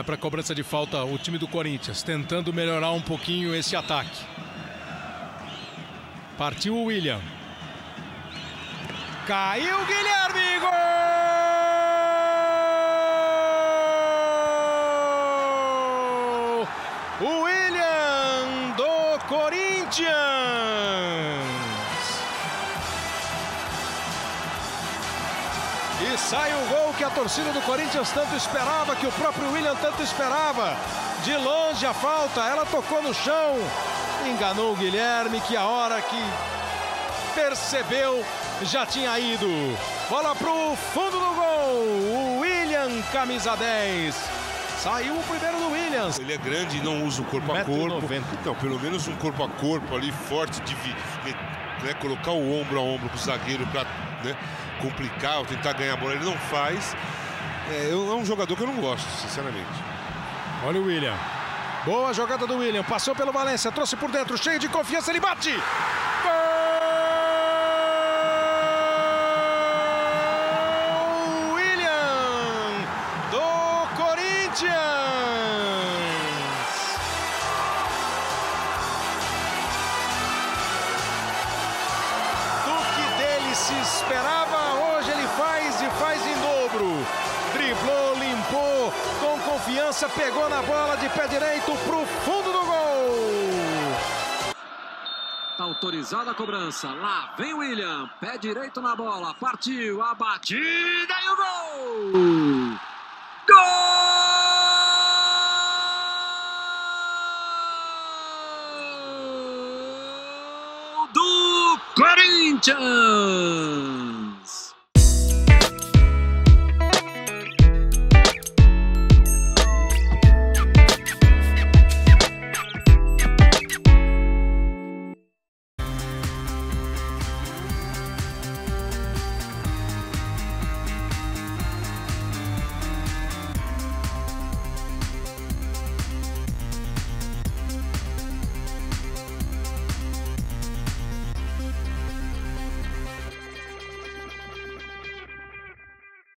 Vai para a cobrança de falta o time do Corinthians, tentando melhorar um pouquinho esse ataque. Partiu o William. Caiu o Guilherme, gol! O William do Corinthians! E sai o gol que a torcida do Corinthians tanto esperava, que o próprio William tanto esperava. De longe a falta, ela tocou no chão, enganou o Guilherme, que a hora que percebeu já tinha ido. Bola pro fundo do gol, o William, camisa 10. Saiu o primeiro do Williams. Ele é grande e não usa o corpo a corpo. Então, pelo menos um corpo a corpo ali, forte, né, colocar o ombro a ombro pro zagueiro para, né, complicar ou tentar ganhar a bola. Ele não faz. É um jogador que eu não gosto, sinceramente. Olha o William. Boa jogada do William. Passou pelo Valência, trouxe por dentro, cheio de confiança, ele bate. Gol! William do Corinthians. Do que dele se esperava, hoje ele faz e faz em dobro. Driblou, limpou, com confiança, pegou na bola de pé direito pro fundo do gol. Tá autorizada a cobrança. Lá vem o William, pé direito na bola, partiu a batida e o gol! Gol do Corinthians!